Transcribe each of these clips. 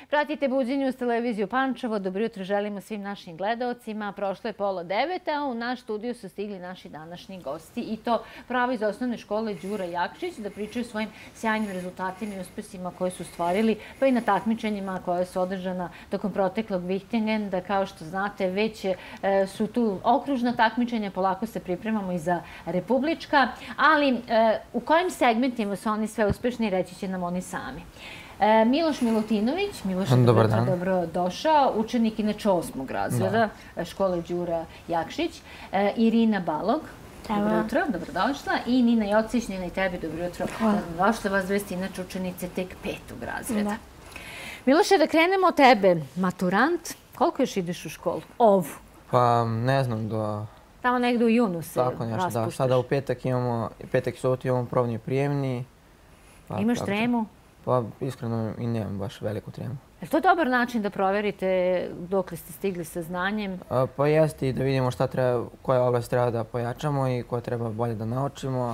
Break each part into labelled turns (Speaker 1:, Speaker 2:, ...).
Speaker 1: Pratite Buđenje uz televiziju Pančevo. Dobro jutro želimo svim našim gledaocima. Prošlo je 8:30, a u naš studiju su stigli naši današnji gosti. I to pravo iz osnovne škole Đura Jakšić da pričaju svojim sjajnim rezultatima i uspesima koje su stvarili, pa i na takmičenjima koja su održana tokom proteklog vikenda. Kao što znate, već su tu okružna takmičenja, polako se pripremamo i za republička, ali u kojim segmentima su oni sve uspešni, reći će nam oni sami. Miloš Milutinović, dobro došao, učenik inače 8. razreda škole Đura Jakšić. Irina Balog, dobro jutro, dobrodošla. I Nina Jocić, Nina i tebi, dobro jutro. Dobrodošla, vas dve ste inače učenice tek 5. razreda. Miloše, da krenemo od tebe, maturant, koliko još ideš u školu? Ovu?
Speaker 2: Pa ne znam, do...
Speaker 1: Tamo negde u junu se
Speaker 2: raspuštaš. Tako nešto, da. Sada u petak i subotu imamo probni prijemni.
Speaker 1: Imaš tremu?
Speaker 2: Pa iskreno i nemam baš veliku tremu.
Speaker 1: Je li to dobar način da proverite dokle ste stigli sa znanjem?
Speaker 2: Pa jeste i da vidimo šta treba, koja oblast treba da pojačamo i koja treba bolje da naučimo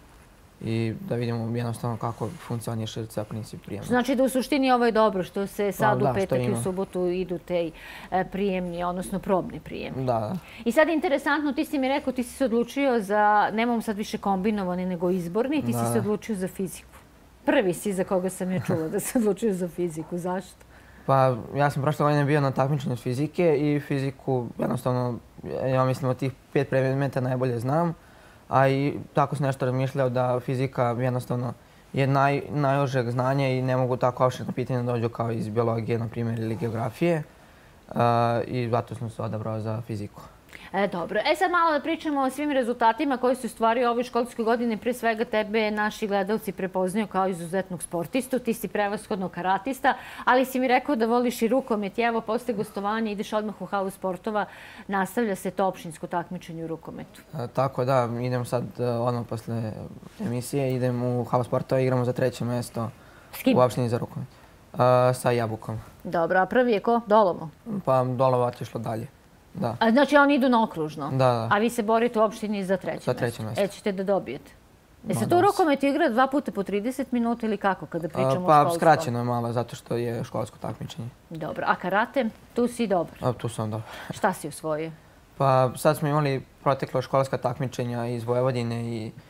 Speaker 2: i da vidimo jednostavno kako funkcioniše ceo princip prijema.
Speaker 1: Znači da u suštini ovo je dobro što se sad u petak i u subotu idu te prijemni, odnosno probni prijemni.
Speaker 2: Da.
Speaker 1: I sad interesantno, ti si mi rekao, ti si se odlučio za, nemamo sad više kombinovani nego izborni, ti si se odlučio za fiziku. Prvi si za koga sam je čula da se odlučio za fiziku. Zašto?
Speaker 2: Pa ja sam prošle godine bio na takmičenju fizike i fiziku jednostavno, ja mislim, od tih 5 predmeta najbolje znam. A i tako sam nešto razmišljao da fizika jednostavno je najužeg znanja i ne mogu tako opširna pitanja dođu kao iz biologije, na primjer, ili geografije. I zato sam se odabrao za fiziku.
Speaker 1: Dobro. Sad malo da pričamo o svim rezultatima koji su stvari ove školske godine. Pre svega tebe naši gledalci prepoznaju kao izuzetnog sportistu. Ti si prevashodno karatista, ali si mi rekao da voliš i rukomet. I evo, posle gostovanja ideš odmah u halu sportova. Nastavlja se to opštinsko takmičenje u rukometu.
Speaker 2: Tako da, idem sad odmah posle emisije. Idem u halu sportova i igramo za 3. mesto u opštini za rukomet. Sa Jabukom.
Speaker 1: Dobro, a prvi je ko? Dolovo?
Speaker 2: Pa Dolovo otišlo dalje. Da.
Speaker 1: Znači oni idu na okružno?
Speaker 2: Da.
Speaker 1: A vi se borite u opštini za 3. mesto?
Speaker 2: Za 3. mesto.
Speaker 1: Ćete da dobijete? Se to rukomet igra 2 puta po 30 minuta ili kako kada pričamo o školskom?
Speaker 2: Pa skraćeno je malo zato što je školsko takmičenje. Dobro.
Speaker 1: A karate? Tu si dobar?
Speaker 2: Tu sam dobar.
Speaker 1: Šta si osvojio?
Speaker 2: Pa sad smo imali proteklo školska takmičenja iz Vojvodine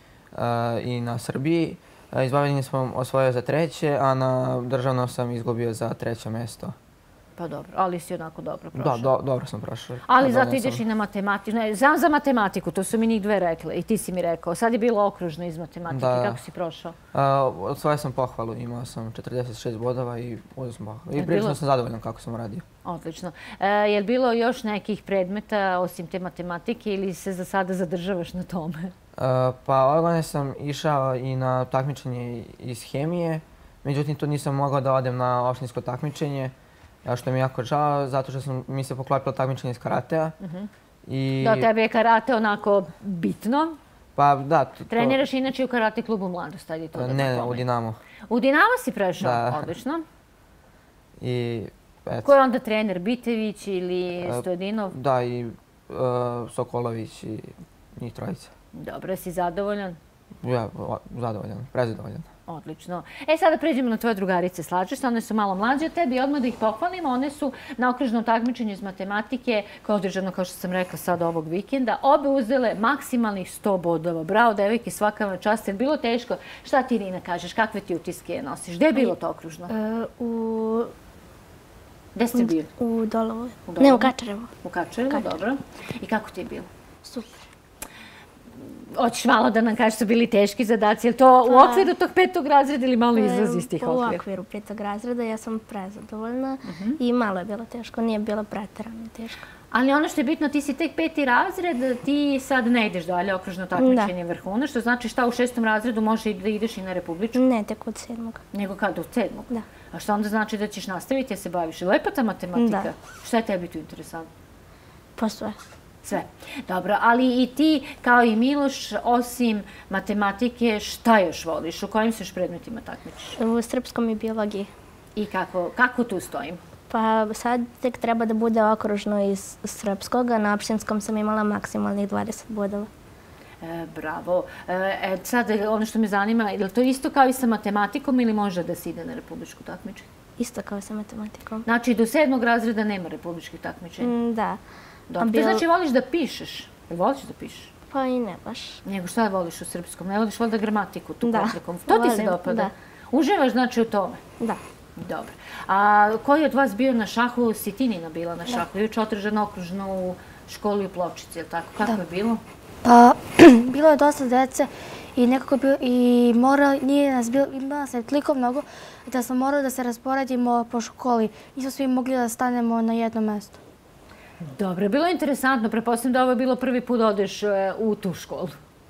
Speaker 2: i na Srbiji. Iz Vojvodine sam osvojio za 3. a na državno sam izgubio za 3. mesto.
Speaker 1: Pa dobro, ali si onako dobro prošao.
Speaker 2: Da, dobro sam prošao.
Speaker 1: Ali zato ideš i na matematiku. Znam za matematiku, to su mi njih dve rekle i ti si mi rekao. Sad je bilo okružno iz matematike. Kako si prošao?
Speaker 2: Osvojio sam pohvalu, imao sam 46 bodova i uzeo sam pohvalu. I prilično sam zadovoljan kako sam radio.
Speaker 1: Odlično. Je li bilo još nekih predmeta osim te matematike ili se za sada zadržavaš na tome?
Speaker 2: Pa ove godine sam išao i na takmičenje iz hemije. Međutim, tu nisam mogao da odem na opštinsko takmičenje. Što mi je jako žao, zato što mi se poklopilo takmičenje iz karatea.
Speaker 1: Da, tebi je karate onako bitno.
Speaker 2: Pa da.
Speaker 1: Treniraš inače u karate klubu Mladost, ajde to da tako.
Speaker 2: Ne, u Dinamo.
Speaker 1: U Dinamo si prešao? Odlično. Ko je onda trener? Bitević ili Stojadinov?
Speaker 2: Da, i Sokolović i njih trojica.
Speaker 1: Dobro, si zadovoljan?
Speaker 2: Ja, zadovoljan, prezadovoljan.
Speaker 1: Odlično. Sada pređemo na tvoje drugarice. Slažeš se, one su malo mlađe od tebi i odmah da ih pohvalimo. One su na okružnom takmičenju iz matematike, koje je održano, kao što sam rekla, sad ovog vikenda, obe uzele maksimalnih 100 bodova. Bravo, devojke, svaka vam čast. Je bilo teško? Šta ti, Irina, kažeš? Kakve ti utiske nosiš? Gde je bilo to okružno? Gde ste bili?
Speaker 3: U Dolovu. Ne, u Kačarevu.
Speaker 1: U Kačarevu, dobro. I kako ti je bilo?
Speaker 3: Super.
Speaker 1: Hoćeš malo da nam kažeš su bili teški zadaci. Je li to u okviru tog 5. razreda ili malo izlazi iz tih okvira?
Speaker 3: U okviru 5. razreda. Ja sam prezadovoljna i malo je bilo teško. Nije bilo preterano teško.
Speaker 1: Ali ono što je bitno, ti si tek 5. razred, ti sad ne ideš dalje okružno takmičenje vrhuna, što znači šta u 6. razredu može da ideš i na republičku?
Speaker 3: Ne, tek od 7.
Speaker 1: Nego kada? Od 7.
Speaker 3: Da.
Speaker 1: A šta onda znači da ćeš nastaviti da se baviš? Lepa ta matematika?
Speaker 3: Da.
Speaker 1: Šta je tebi tu interesantno?
Speaker 3: Pa sve.
Speaker 1: Sve. Dobro, ali i ti, kao i Miloš, osim matematike, šta još voliš? U kojim se još predmetima takmičiš?
Speaker 3: U srpskom i biologiji.
Speaker 1: I kako tu stojim?
Speaker 3: Pa sad tek treba da bude okružno iz srpskog, a na opštinskom sam imala maksimalnih 20 bodova.
Speaker 1: Bravo. Sad, ono što me zanima, je li to isto kao i sa matematikom ili može da se ide na republičku takmičenje?
Speaker 3: Isto kao i sa matematikom.
Speaker 1: Znači, do 7. razreda nema republičkih takmičenja?
Speaker 3: Da.
Speaker 1: Dobro. To znači voliš da pišeš? Voliš da pišeš?
Speaker 3: Pa i ne baš.
Speaker 1: Nego šta voliš u srpskom? Ne voliš valjda gramatiku, tu
Speaker 3: Da.
Speaker 1: komplikom? To ti se
Speaker 3: Volim,
Speaker 1: dopada?
Speaker 3: da.
Speaker 1: Uživaš znači u tome?
Speaker 3: Da.
Speaker 1: Dobro. A koji je od vas bio na šahu? Si ti, Nina, bila na šahu? Juče održano okružno u školi u Pločici, je li tako? Kako je bilo?
Speaker 4: Pa, bilo je dosta dece i nekako bilo, i nije nas bilo, ima nas je toliko mnogo da smo morali da se rasporedimo po školi. Nismo svi mogli da stanemo na jedno mesto.
Speaker 1: Dobro, bilo je interesantno. Prepostavljam da ovo je bilo prvi put da odeš u tu školu.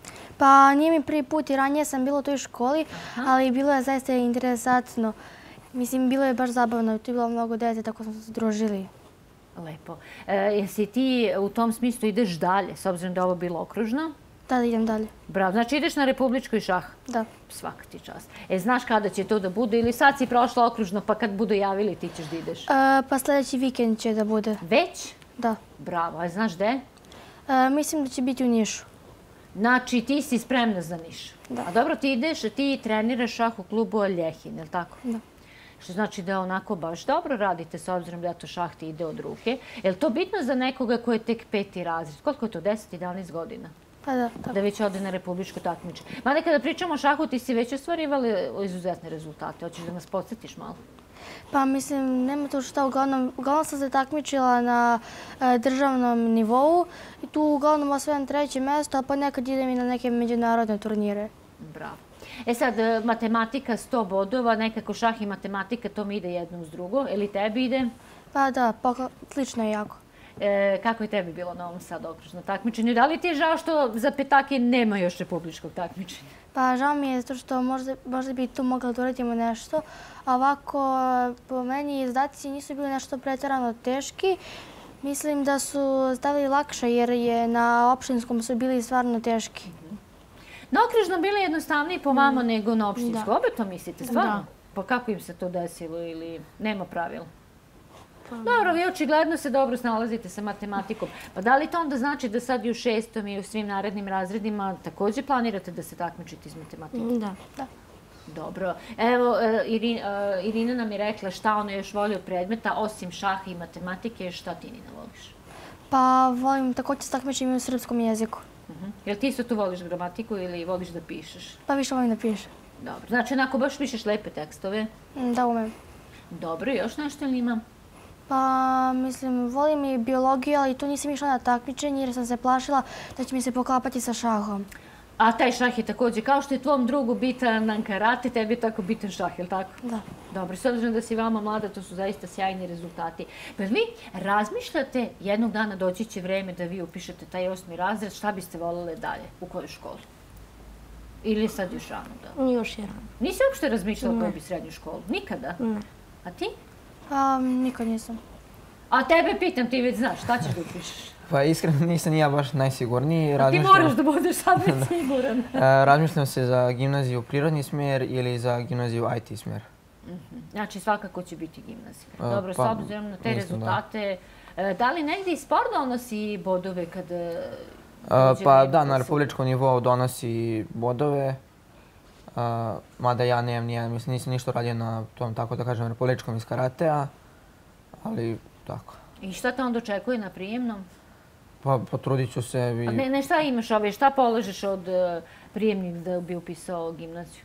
Speaker 4: Pa nije mi prvi put i ranije sam bila u toj školi, ali bilo je zaista interesantno. Mislim, bilo je baš zabavno, tu je bilo mnogo dece, tako smo se družili.
Speaker 1: Lepo. Jesi ti u tom smislu ideš dalje, s obzirom da je ovo bilo okružno?
Speaker 4: Da idem dalje.
Speaker 1: Bravo. Znači ideš na republičku i šah?
Speaker 4: Da.
Speaker 1: Svaka ti čast. Znaš kada će to da bude ili sad si prošla okružno pa kad budu javili ti ćeš da ideš?
Speaker 4: Pa sljedeći vikend će da bude.
Speaker 1: Već?
Speaker 4: Da.
Speaker 1: Bravo. A znaš gde?
Speaker 4: Mislim da će biti u Nišu.
Speaker 1: Znači ti si spremna za Niš?
Speaker 4: Da.
Speaker 1: A dobro, ti ideš, ti treniraš šah u klubu Aljehin, je li tako?
Speaker 4: Da.
Speaker 1: Što znači da onako baš dobro radite s obzirom da to šah ti ide od ruke. Je li to bitno za nekoga ko je tek 5. razred? Koliko je to? 10-11 godina?
Speaker 4: Pa da, tako.
Speaker 1: Da već ode na republičko takmičenje. Mada kada pričamo o šahu, ti si već ostvarivali izuzetne rezultate. Hoćeš da nas podsjetiš malo?
Speaker 4: Pa mislim, nema to šta, uglavnom sam se takmičila na državnom nivou i tu uglavnom osvajam 3. mesto, a ponekad idem i na neke međunarodne turnire.
Speaker 1: Bravo. Sad, matematika 100 bodova, nekako šah i matematika, to mi ide jedno uz drugo. Ili tebi ide?
Speaker 4: Pa da, slično je jako.
Speaker 1: Kako je tebi bilo na ovom sad okružnom takmičenju? Da li ti je žao što za petake nema još republičkog takmičenja?
Speaker 4: Pa žao mi je zato što možda bi tu mogla da uradimo nešto. A ovako, po meni, izdaci nisu bili nešto pretjerano teški. Mislim da su stavili lakše jer je na opštinskom su bili stvarno teški.
Speaker 1: Na okružnom bili jednostavniji po vama nego na opštinskom. Obe to mislite, stvarno? Pa kako im se to desilo ili nema pravila? Dobro, vi očigledno se dobro snalazite sa matematikom. Pa da li to onda znači da sad i u 6. i u svim narednim razredima također planirate da se takmičite iz matematike?
Speaker 4: Da.
Speaker 1: Dobro. Evo, Irina nam je rekla šta ona još voli od predmeta, osim šaha i matematike, šta ti, Nina, voliš?
Speaker 4: Pa volim također se takmičim i u srpskom jeziku.
Speaker 1: Jel ti isto tu voliš gramatiku ili voliš da pišeš?
Speaker 4: Pa više volim da pišem.
Speaker 1: Dobro. Znači, onako baš pišeš lepe tekstove?
Speaker 4: Da, umem.
Speaker 1: Dobro, još nešto ili imam?
Speaker 4: Pa, mislim, volim i biologiju, ali tu nisam išla na takmičenje jer sam se plašila da će mi se poklapati sa šahom.
Speaker 1: A taj šah je također, kao što je tvom drugu bitan karate, tebi je tako bitan šah, je li tako?
Speaker 4: Da.
Speaker 1: Dobro, s obzirom da si vama mlada, to su zaista sjajni rezultati. Pa vi razmišljate, jednog dana doći će vreme da vi upišete taj 8. razred, šta biste voljeli dalje, u kojoj školi? Ili je sad još rano da?
Speaker 4: Još je rano.
Speaker 1: Nisi uopšte razmišljala koju bi srednju školu? Nikada?
Speaker 4: Ne.
Speaker 1: A ti?
Speaker 4: Nikad nisam.
Speaker 1: A tebe pitam, ti već znaš, šta ćeš da upišeš?
Speaker 2: Pa iskreno nisam ja baš najsigurniji.
Speaker 1: A ti moraš da budeš sad već siguran.
Speaker 2: Razmišljam se za gimnaziju prirodni smjer ili za gimnaziju IT smjer.
Speaker 1: Znači svakako će biti gimnazija. Dobro, s obzirom na te rezultate, da li negdje i sport donosi bodove kada...
Speaker 2: Pa da, na republičkom nivou donosi bodove. Mada ja nisam ništa radio na tom, tako da kažem, republičkom iz karatea. Ali tako.
Speaker 1: I šta te onda očekuje na prijemnom?
Speaker 2: Pa potrudit ću se.
Speaker 1: Ne, šta imaš šta položiš od prijemnih da bi upisao gimnaziju?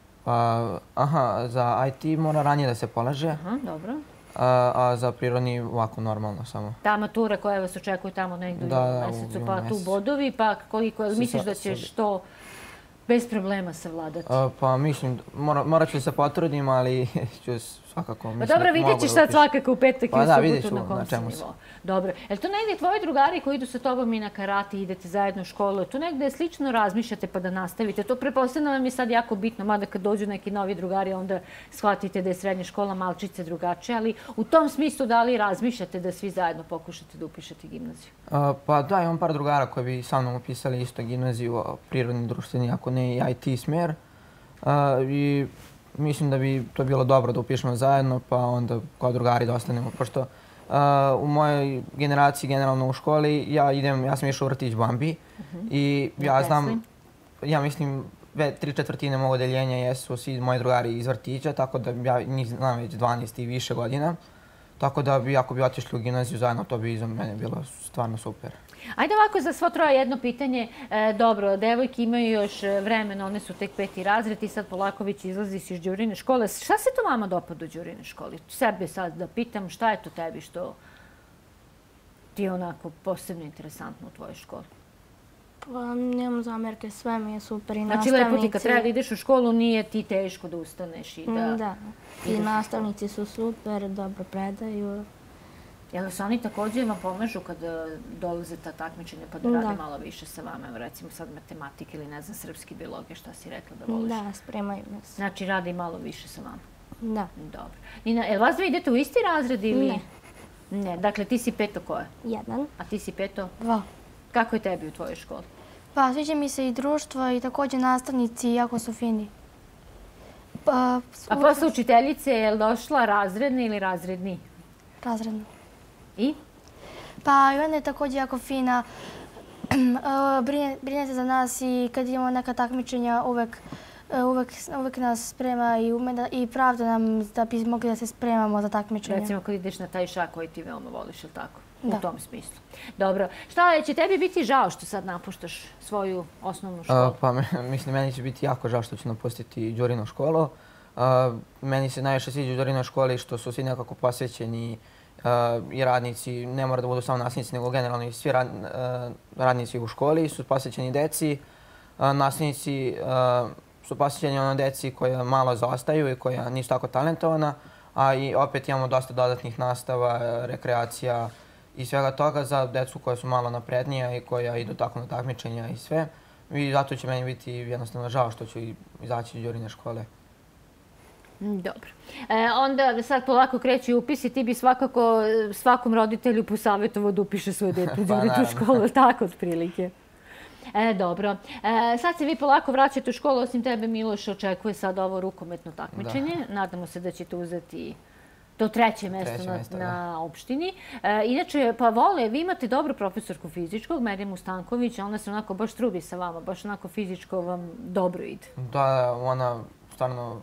Speaker 2: Za IT mora ranije da se polaže.
Speaker 1: Dobro.
Speaker 2: A za prirodni ovako normalno samo.
Speaker 1: Ta matura koja vas očekuje tamo negdje u mjesecu, pa tu bodovi, pa koliko misliš da ćeš to bez problema savladati?
Speaker 2: Pa mislim, morat ću se potrudim, ali ću svakako...
Speaker 1: Pa dobro, vidjet ćeš sad svakako u petak i u subotu na koncu nivou. Dobro. Je li to negdje tvoji drugari koji idu sa tobom i na karate, idete zajedno u školu, tu negdje slično razmišljate pa da nastavite? To pretpostavljam vam je sad jako bitno, mada kad dođu neki novi drugari onda shvatite da je srednja škola malčice drugačija, ali u tom smislu da li razmišljate da svi zajedno pokušate da upišete gimnaziju?
Speaker 2: Pa da, imam par drugara koji bi sa mnom upisali isto gimnaziju, prirodni, društveni, ako ne i IT smjer. I mislim da bi to bilo dobro da upišemo zajedno, pa onda kao drugari da ostanemo, pošto u mojoj generaciji, generalno u školi, ja sam išao u vrtić Bambi i ja znam, ja mislim, 3/4 mog odeljenja jesu svi moji drugari iz vrtića, tako da ja njih znam već 12 i više godina. Tako da ako bi otišli u gimnaziju zajedno, to bi za mene bilo stvarno super.
Speaker 1: Ajde ovako za svo troje jedno pitanje. Dobro, devojke imaju još vremena, one su tek 5. razred, ti sad polako već izlaziš iz đurine škole. Šta se to vama dopada u đurine školi? Sebe sad da pitam, šta je to tebi što ti je onako posebno interesantno u tvojoj školi?
Speaker 3: Pa nemam zamerke, sve mi je super i
Speaker 1: Znači,
Speaker 3: nastavnici.
Speaker 1: lepo ti kad treba da ideš u školu, nije ti teško da ustaneš i da...
Speaker 3: Da, i nastavnici su super, dobro predaju.
Speaker 1: Jel se oni također vam pomažu kad dolaze ta takmičenja pa da rade malo više sa vama? Evo recimo sad matematika ili ne znam, srpski, biologija, šta si rekla da voliš?
Speaker 3: Da, spremaju nas.
Speaker 1: Znači rade i malo više sa vama?
Speaker 3: Da.
Speaker 1: Dobro. Nina, jel vas dve idete u isti razred ili...
Speaker 3: Ne.
Speaker 1: Ne, dakle ti si 5. koje?
Speaker 3: 1.
Speaker 1: A ti si 5.
Speaker 4: 2.
Speaker 1: Kako je tebi u tvojoj školi?
Speaker 4: Pa sviđa mi se i društvo i također nastavnici, jako su fini. Pa,
Speaker 1: A posle učiteljice je li došla razredna ili razredni?
Speaker 4: razredno.
Speaker 1: I?
Speaker 4: Pa i ona je također jako fina. Brine se za nas i kad imamo neka takmičenja uvek nas sprema i pravda nam da bi mogli da se spremamo za takmičenja.
Speaker 1: Recimo kad ideš na taj šah koji ti veoma voliš, ili tako?
Speaker 4: Da.
Speaker 1: U tom smislu. Dobro. Šta će tebi biti žao što sad napuštaš svoju osnovnu školu?
Speaker 2: Pa mislim, meni će biti jako žao što ću napustiti đurinu školu. Meni se najviše sviđa u đurinoj školi što su svi nekako posvećeni i radnici, ne mora da budu samo nastavnici, nego generalno i svi radnici u školi su posvećeni deci. Nastavnici su posvećeni ono deci koja malo zaostaju i koja nisu tako talentovana, a i opet imamo dosta dodatnih nastava, rekreacija i svega toga za decu koja su malo naprednija i koja idu tako na takmičenja i sve. I zato će meni biti jednostavno žao što ću izaći iz đurine škole.
Speaker 1: Dobro. Onda sad polako kreću upisi, ti bi svakako svakom roditelju posavjetovao da upiše svoje dete u đuritu školu, tako otprilike. Dobro. Sad se vi polako vraćate u školu, osim tebe Miloš očekuje sad ovo rukometno takmičenje. Nadamo se da ćete uzeti to 3. mesto na opštini. Inače, pa vole, vi imate dobru profesorku fizičkog, Merjemu Stanković, ona se onako baš trudi sa vama, baš onako fizičko vam dobro ide.
Speaker 2: Da, ona stvarno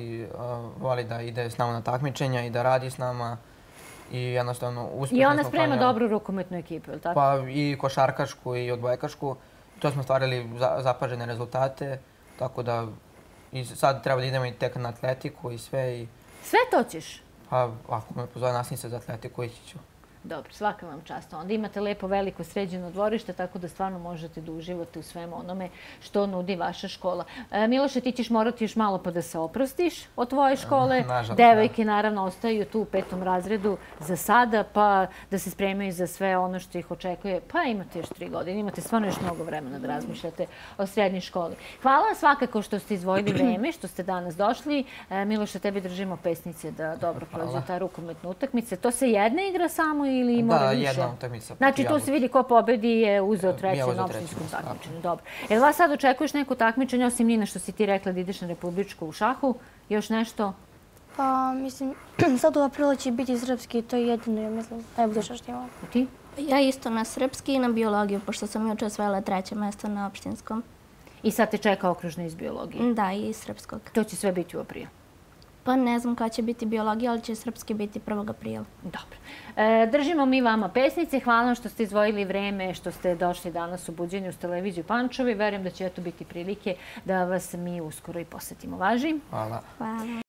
Speaker 2: voli da ide s nama na takmičenja i da radi s nama i jednostavno uspješno smo planirali.
Speaker 1: I ona sprema dobru rukometnu ekipu, je li tako?
Speaker 2: Pa i košarkašku i odbojkašku. To smo stvarili zapažene rezultate, tako da i sad treba da idemo i tek na atletiku i sve.
Speaker 1: Sve to ćeš?
Speaker 2: Pa ako me pozove nastavnica za atletiku, ići ću.
Speaker 1: Dobro, svaka vam čast. Onda imate lepo veliko sređeno dvorište, tako da stvarno možete da uživate u svemu onome što nudi vaša škola. Miloše, ti ćeš morati još malo pa da se oprostiš od tvoje škole. Devojke naravno ostaju tu u 5. razredu za sada, pa da se spremaju za sve ono što ih očekuje. Pa imate još 3 godine, imate stvarno još mnogo vremena da razmišljate o srednjoj školi. Hvala svakako što ste izdvojili vreme, što ste danas došli. Miloše, tebi držimo pesnice da dobro prođe ta rukometna utakmica. To se jedna igra samo ili mora više?
Speaker 2: Da, jedna utakmica.
Speaker 1: Znači, tu se vidi ko pobedi je uzeo 3. na opštinskom takmičenju. Dobro. Jel vas sad očekuješ neko takmičenje, osim Nina što si ti rekla da ideš na republičku u šahu? Još nešto?
Speaker 4: Pa, mislim, sad u aprilu će biti srpski, to je jedino, ja mislim, najbuduće što imamo.
Speaker 1: A ti?
Speaker 3: Ja isto na srpski i na biologiju, pošto sam juče osvojila 3. mesto na opštinskom.
Speaker 1: I sad te čeka okružna iz biologije?
Speaker 3: Da, i srpskog.
Speaker 1: To će sve biti u aprilu?
Speaker 3: Pa ne znam kada će biti biologija, ali će srpski biti 1. aprila.
Speaker 1: Dobro. Držimo mi vama pesnice. Hvala vam što ste izdvojili vreme, što ste došli danas u Buđenju uz televiziju Pančevo i verujem da će eto biti prilike da vas mi uskoro i posetimo. Važi?
Speaker 2: Hvala.
Speaker 3: Hvala.